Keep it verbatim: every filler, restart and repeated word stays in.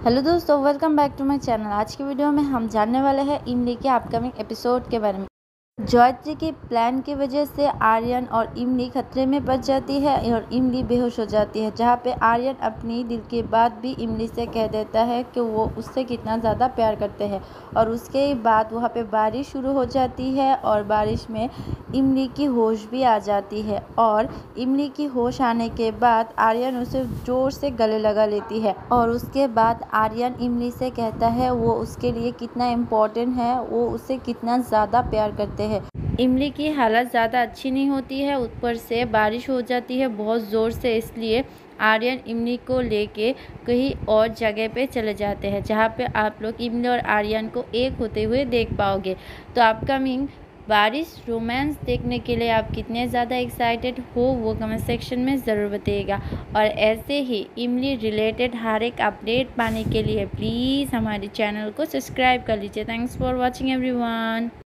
Hello दोस्तों, welcome back to my channel. आज की वीडियो में हम जानने वाले हैं इमली के अपकमिंग एपिसोड के बारे में। गायत्री के प्लान की वजह से आर्यन और इमली खतरे में बच जाती है और इमली बेहोश हो जाती है, जहाँ पे आर्यन अपनी दिल की बात भी इमली से कह देता है कि वो उससे कितना ज़्यादा प्यार करते हैं। और उसके बाद वहाँ पे बारिश शुरू हो जाती है और बारिश में इमली की होश भी आ जाती है। और इमली की होश आने के बाद आर्यन उसे ज़ोर से गले लगा लेती है और उसके बाद आर्यन इमली से कहता है वो उसके लिए कितना इम्पोर्टेंट है, वो उसे कितना ज़्यादा प्यार करते हैं। इमली की हालत ज़्यादा अच्छी नहीं होती है, ऊपर से बारिश हो जाती है बहुत ज़ोर से, इसलिए आर्यन इमली को लेके कहीं और जगह पे चले जाते हैं, जहाँ पे आप लोग इमली और आर्यन को एक होते हुए देख पाओगे। तो अपकमिंग बारिश रोमांस देखने के लिए आप कितने ज़्यादा एक्साइटेड हो वो कमेंट सेक्शन में ज़रूर बताइएगा। और ऐसे ही इमली रिलेटेड हर एक अपडेट पाने के लिए प्लीज़ हमारे चैनल को सब्सक्राइब कर लीजिए। Thanks for watching everyone.